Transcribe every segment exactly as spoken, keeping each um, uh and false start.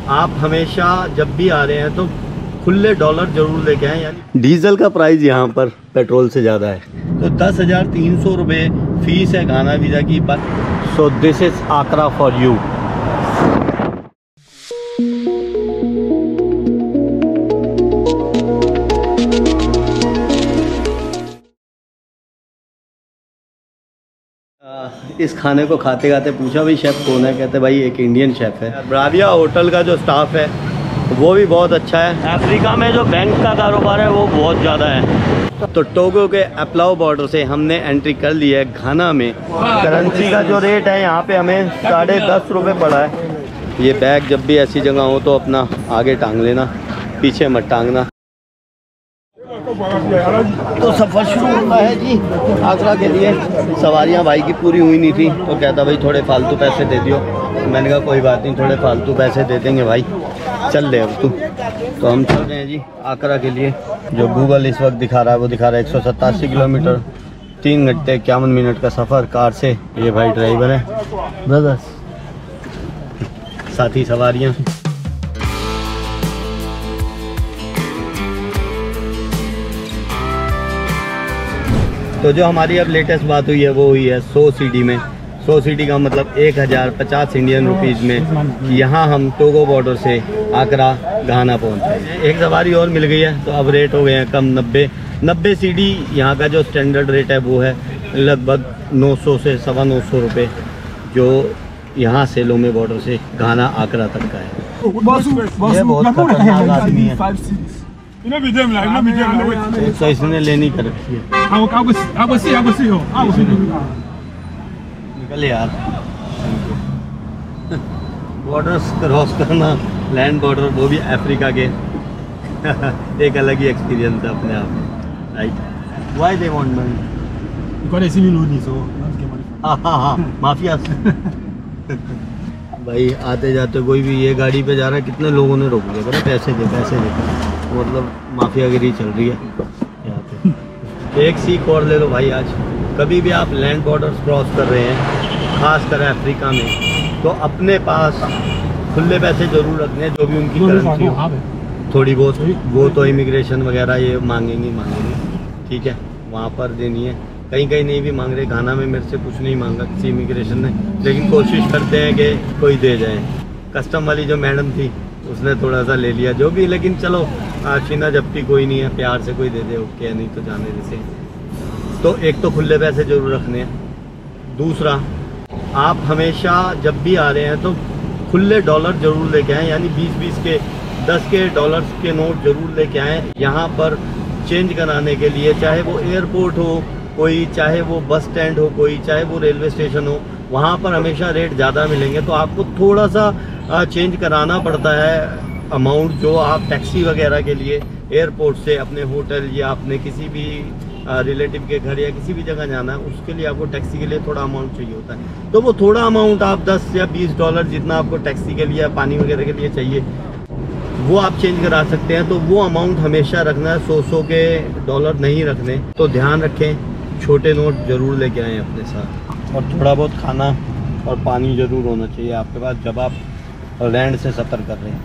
आप हमेशा जब भी आ रहे हैं तो खुले डॉलर जरूर लेके आए, यानी डीजल का प्राइस यहाँ पर पेट्रोल से ज़्यादा है। तो दस हज़ार तीन सौ रुपये फीस है घाना वीज़ा की। So this is Accra for you. इस खाने को खाते खाते पूछा भाई शेफ़ कौन है, कहते भाई एक इंडियन शेफ़ है। ब्राविया होटल का जो स्टाफ है वो भी बहुत अच्छा है। अफ्रीका में जो बैंक का कारोबार है वो बहुत ज़्यादा है। तो टोगो के अपलाओ बॉर्डर से हमने एंट्री कर ली है घाना में। करेंसी का जो रेट है यहाँ पे हमें साढ़े दस रुपये पड़ा है। ये बैग जब भी ऐसी जगह हो तो अपना आगे टांग लेना, पीछे मत टांगना। तो सफ़र शुरू होता है जी आगरा के लिए। सवारियां भाई की पूरी हुई नहीं थी तो कहता भाई थोड़े फालतू पैसे दे दियो। मैंने कहा कोई बात नहीं, थोड़े फालतू पैसे दे देंगे भाई, चल ले अब तू। तो हम चल रहे हैं जी आगरा के लिए। जो गूगल इस वक्त दिखा रहा है वो दिखा रहा है एक सौ सतासी किलोमीटर, तीन घंटे इक्यावन मिनट का सफ़र कार से। ये भाई ड्राइवर है, ब्रदर्स साथी सवारियाँ। तो जो हमारी अब लेटेस्ट बात हुई है वो हुई है सौ सीडी में। सौ सीडी का मतलब एक हज़ार पचास इंडियन रुपीज़ में यहाँ हम टोगो बॉर्डर से आगरा घाना पहुँचे। एक सवारी और मिल गई है तो अब रेट हो गए हैं कम, नब्बे नब्बे सीडी यहाँ का जो स्टैंडर्ड रेट है वो है लगभग नौ सौ से सवा नौ सौ रुपये, जो यहाँ से लोमे बॉर्डर से घाना आगरा तक का है। ये बहुत खतरनाक आदमी है। तो इसने लेनी कर रखी है। निकल यार, बॉर्डर्स क्रॉस करना, लैंड बॉर्डर, वो भी अफ्रीका के एक अलग ही एक्सपीरियंस है अपने आप में, right. Why they want money? Because ऐसे भी लोनी सो हां हां हां माफिया। भाई आते जाते कोई भी ये गाड़ी पे जा रहा है, कितने लोगों ने रोक लिया, बोला पैसे दे पैसे दे, मतलब माफियागिरी चल रही है यहाँ पे। एक सीख और ले लो भाई आज, कभी भी आप लैंड बॉर्डर्स क्रॉस कर रहे हैं खासकर अफ्रीका में, तो अपने पास खुले पैसे जरूर रखने हैं, जो भी उनकी करेंसी हो थोड़ी बहुत, वो तो इमिग्रेशन वगैरह ये मांगेंगे मांगेंगे ठीक है, वहाँ पर देनी है। कहीं कहीं नहीं भी मांग रहे, घाना में मेरे से कुछ नहीं मांगा किसी इमिग्रेशन ने, लेकिन कोशिश करते हैं कि कोई दे जाए। कस्टम वाली जो मैडम थी उसने थोड़ा सा ले लिया जो भी, लेकिन चलो आशीना जबकि कोई नहीं है, प्यार से कोई दे दे ओके, नहीं तो जाने जैसे। तो एक तो खुले पैसे जरूर रखने हैं, दूसरा आप हमेशा जब भी आ रहे हैं तो खुले डॉलर जरूर लेके आएँ, यानी बीस बीस के दस के डॉलर्स के नोट जरूर लेके आएँ यहाँ पर चेंज कराने के लिए। चाहे वो एयरपोर्ट हो कोई, चाहे वो बस स्टैंड हो कोई, चाहे वो रेलवे स्टेशन हो, वहाँ पर हमेशा रेट ज़्यादा मिलेंगे। तो आपको थोड़ा सा चेंज कराना पड़ता है अमाउंट, जो आप टैक्सी वगैरह के लिए एयरपोर्ट से अपने होटल या अपने किसी भी रिलेटिव के घर या किसी भी जगह जाना है, उसके लिए आपको टैक्सी के लिए थोड़ा अमाउंट चाहिए होता है। तो वो थोड़ा अमाउंट आप दस या बीस डॉलर जितना आपको टैक्सी के लिए पानी वगैरह के लिए चाहिए वो आप चेंज करा सकते हैं। तो वो अमाउंट हमेशा रखना है, सौ सौ के डॉलर नहीं रखने। तो ध्यान रखें, छोटे नोट जरूर लेके आएँ अपने साथ, और थोड़ा बहुत खाना और पानी ज़रूर होना चाहिए आपके पास जब आप लैंड से सफ़र कर रहे हैं।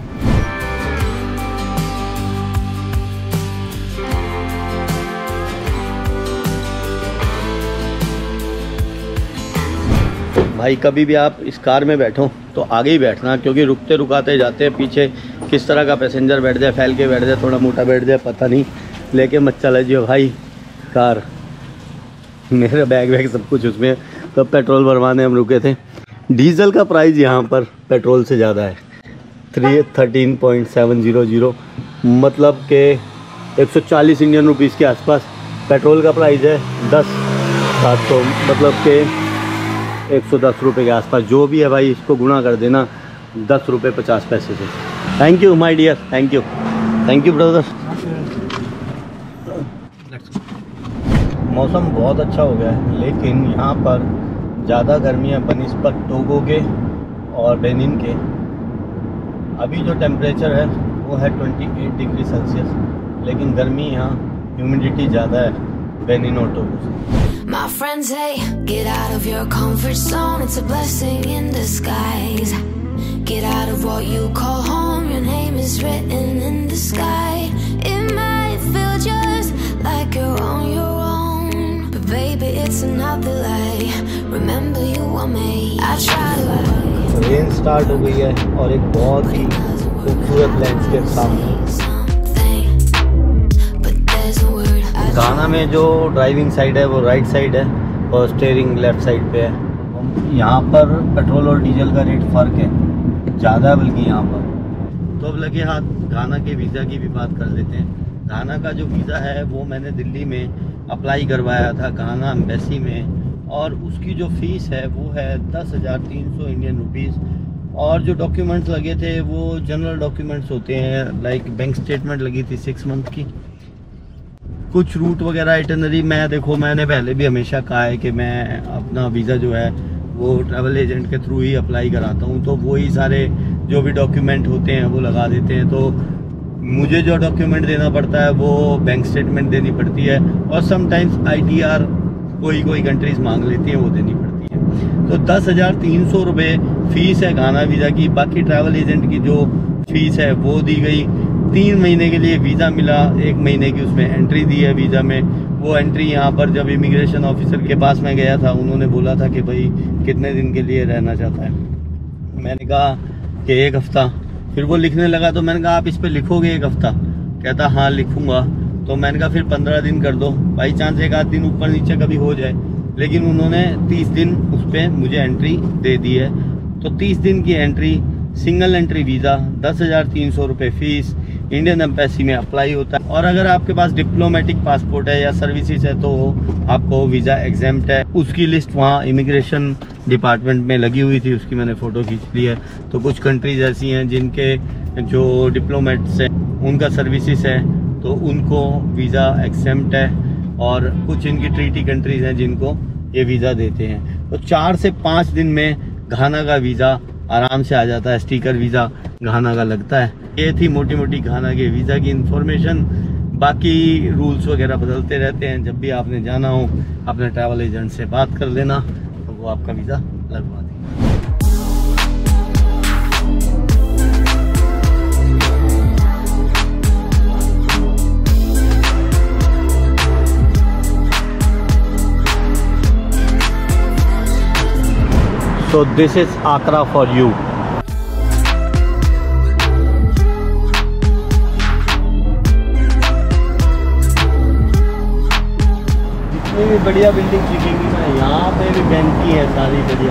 भाई कभी भी आप इस कार में बैठो तो आगे ही बैठना, क्योंकि रुकते रुकाते जाते हैं, पीछे किस तरह का पैसेंजर बैठ जाए, फैल के बैठ जाए, थोड़ा मोटा बैठ जाए, पता नहीं, लेके मत चला जियो भाई कार। मेरे बैग वैग सब कुछ उसमें। तो पेट्रोल भरवाने हम रुके थे। डीजल का प्राइस यहाँ पर पेट्रोल से ज़्यादा है, three thirteen point seven zero zero, मतलब कि एक सौ चालीस इंडियन रुपीज़ के आसपास पेट्रोल का प्राइस है। दस सात सौ मतलब कि एक सौ दस रुपये के आसपास, जो भी है भाई इसको गुणा कर देना दस रुपये पचास पैसे से। Thank you my dear, thank you thank you brother. मौसम बहुत अच्छा हो गया है, लेकिन यहाँ पर ज़्यादा गर्मी है बनिस्बत टोगो के और बेनिन के। अभी जो टेम्परेचर है वो है अट्ठाईस डिग्री सेल्सियस, लेकिन गर्मी यहाँ ह्यूमिडिटी ज़्यादा है बेनिन और टोगो से। My friends say, get out of your comfort zone, it's a blessing in disguise. Get out of what you call home, is written in the sky. It might feel just like you're on your own, but baby it's another lie. Remember you were me. I try to. Rain start हो गई है और एक बहुत ही खूबसूरत landscape सामने। गाना में जो ड्राइविंग साइड है वो राइट साइड है और स्टीयरिंग लेफ्ट साइड पे है। यहाँ पर पेट्रोल और डीजल का रेट फ़र्क है, ज़्यादा है बल्कि यहाँ पर। तो अब लगे हाथ घाना के वीज़ा की भी बात कर लेते हैं। घाना का जो वीज़ा है वो मैंने दिल्ली में अप्लाई करवाया था घाना एम्बेसी में, और उसकी जो फ़ीस है वो है दस हज़ार तीन सौ इंडियन रुपीज़। और जो डॉक्यूमेंट्स लगे थे वो जनरल डॉक्यूमेंट्स होते हैं, लाइक बैंक स्टेटमेंट लगी थी सिक्स मंथ की, कुछ रूट वगैरह आइटनरी। मैं देखो मैंने पहले भी हमेशा कहा है कि मैं अपना वीज़ा जो है वो ट्रैवल एजेंट के थ्रू ही अप्लाई कराता हूँ, तो वही सारे जो भी डॉक्यूमेंट होते हैं वो लगा देते हैं। तो मुझे जो डॉक्यूमेंट देना पड़ता है वो बैंक स्टेटमेंट देनी पड़ती है, और समटाइम्स आई टी आर कोई कोई कंट्रीज़ मांग लेती हैं, वो देनी पड़ती है। तो दस हज़ार तीन सौ रुपये फ़ीस है घाना वीज़ा की। बाकी ट्रैवल एजेंट की जो फ़ीस है वो दी गई। तीन महीने के लिए वीज़ा मिला, एक महीने की उसमें एंट्री दी है वीज़ा में। वो एंट्री यहाँ पर जब इमिग्रेशन ऑफिसर के पास मैं गया था, उन्होंने बोला था कि भाई कितने दिन के लिए रहना चाहता है। मैंने कहा कि एक हफ़्ता। फिर वो लिखने लगा तो मैंने कहा आप इस पर लिखोगे एक हफ़्ता? कहता हाँ लिखूँगा। तो मैंने कहा फिर पंद्रह दिन कर दो, बाई चांस एक आध दिन ऊपर नीचे कभी हो जाए। लेकिन उन्होंने तीस दिन उस पर मुझे एंट्री दे दी है। तो तीस दिन की एंट्री, सिंगल एंट्री वीज़ा, दस हज़ार तीन सौ रुपये फ़ीस, इंडियन एम्बेसी में अप्लाई होता है। और अगर आपके पास डिप्लोमेटिक पासपोर्ट है या सर्विसेज है तो आपको वीज़ा एग्जेम्प्ट है। उसकी लिस्ट वहाँ इमिग्रेशन डिपार्टमेंट में लगी हुई थी, उसकी मैंने फ़ोटो खींच ली है। तो कुछ कंट्रीज ऐसी हैं जिनके जो डिप्लोमेट्स हैं उनका सर्विसेज है तो उनको वीज़ा एग्जेम्प्ट है, और कुछ इनकी ट्रीटी कंट्रीज हैं जिनको ये वीज़ा देते हैं। तो चार से पाँच दिन में घाना का वीज़ा आराम से आ जाता है। स्टिकर वीज़ा घाना का लगता है। ये थी मोटी मोटी घाना के वीज़ा की इन्फॉर्मेशन। बाकी रूल्स वगैरह बदलते रहते हैं। जब भी आपने जाना हो अपने ट्रैवल एजेंट से बात कर लेना, तो वो आपका वीज़ा लगवा देंगे। So this is Accra for you. जितनी भी बढ़िया बिल्डिंग दिखेंगी ना, यहाँ पे भी बैंक की है सारी बढ़िया।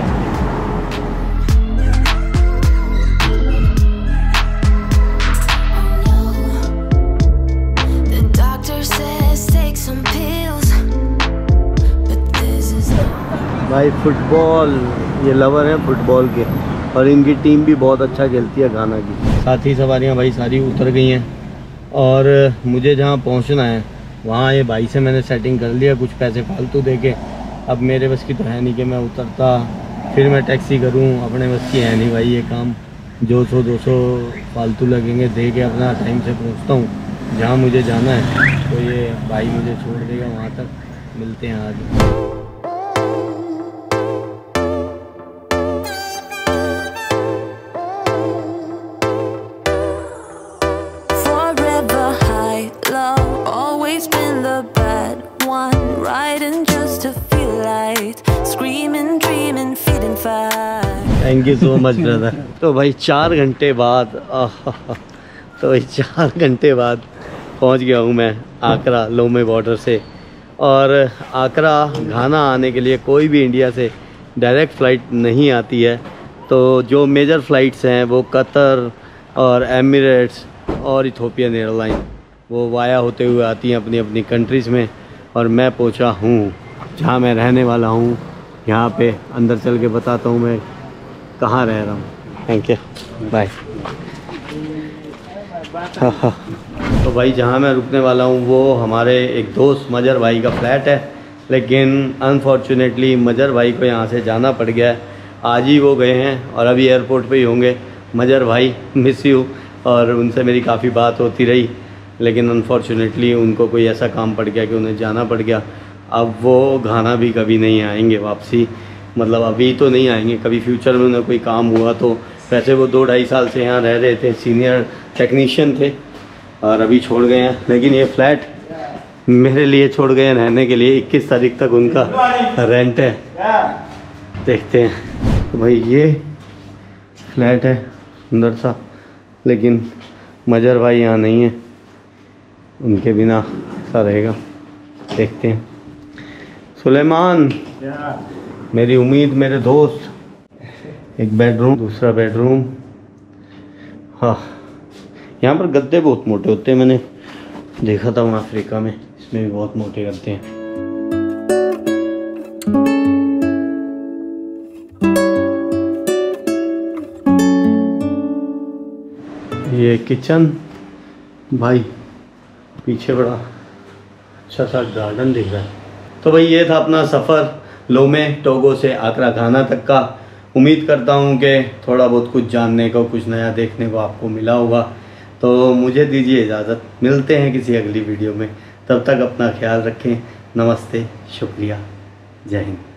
भाई फुटबॉल, ये लवर हैं फुटबॉल के, और इनकी टीम भी बहुत अच्छा खेलती है घाना की। साथी सवारियां भाई सारी उतर गई हैं, और मुझे जहां पहुंचना है वहां ये भाई से मैंने सेटिंग कर लिया कुछ पैसे फालतू दे के। अब मेरे बस की तो है नहीं कि मैं उतरता फिर मैं टैक्सी करूं, अपने बस की है नहीं भाई ये काम। जो सौ दो सौ फालतू लगेंगे दे के अपना टाइम से पहुँचता हूँ जहाँ मुझे जाना है। तो ये भाई मुझे छोड़ देगा वहाँ तक। मिलते हैं आज। Thank you so much brother. तो भाई चार घंटे बाद तो भाई चार घंटे बाद पहुंच गया हूं मैं आकरा लोमे बॉर्डर से। और आकरा घाना आने के लिए कोई भी इंडिया से डायरेक्ट फ़्लाइट नहीं आती है। तो जो मेजर फ़्लाइट्स हैं वो कतर और एमिरेट्स और इथोपियन एयरलाइन वो वाया होते हुए आती हैं अपनी अपनी कंट्रीज़ में। और मैं पहुंचा हूं जहां मैं रहने वाला हूं। यहाँ पे अंदर चल के बताता हूँ मैं कहाँ रह रहा हूँ। Thank you, bye. हाँ हाँ तो भाई जहाँ मैं रुकने वाला हूँ वो हमारे एक दोस्त मजर भाई का फ्लैट है, लेकिन अनफॉर्चुनेटली मजर भाई को यहाँ से जाना पड़ गया है। आज ही वो गए हैं और अभी एयरपोर्ट पे ही होंगे। मजर भाई मिस यू, और उनसे मेरी काफ़ी बात होती रही, लेकिन अनफॉर्चुनेटली उनको कोई ऐसा काम पड़ गया कि उन्हें जाना पड़ गया। अब वो घाना भी कभी नहीं आएंगे वापसी, मतलब अभी तो नहीं आएंगे, कभी फ्यूचर में उन्हें कोई काम हुआ तो। वैसे वो दो ढाई साल से यहाँ रह रहे थे, सीनियर टेक्नीशियन थे और अभी छोड़ गए हैं, लेकिन ये फ्लैट मेरे लिए छोड़ गए हैं रहने के लिए। इक्कीस तारीख तक उनका रेंट है, देखते हैं। तो भाई ये फ्लैट है सुंदर सा, लेकिन मजर भाई यहाँ नहीं है, उनके बिना ऐसा रहेगा, देखते हैं। सुलेमान, मेरी उम्मीद, मेरे दोस्त, एक बेडरूम, दूसरा बेडरूम। हाँ, यहाँ पर गद्दे बहुत मोटे होते हैं, मैंने देखा था वहाँ अफ्रीका में, इसमें भी बहुत मोटे गद्दे हैं। ये किचन, भाई पीछे बड़ा अच्छा सा गार्डन दिख रहा है। तो भाई ये था अपना सफ़र लोमे टोगो से accra घाना तक का। उम्मीद करता हूँ कि थोड़ा बहुत कुछ जानने को, कुछ नया देखने को आपको मिला होगा। तो मुझे दीजिए इजाज़त, मिलते हैं किसी अगली वीडियो में। तब तक अपना ख्याल रखें। नमस्ते, शुक्रिया, जय हिंद।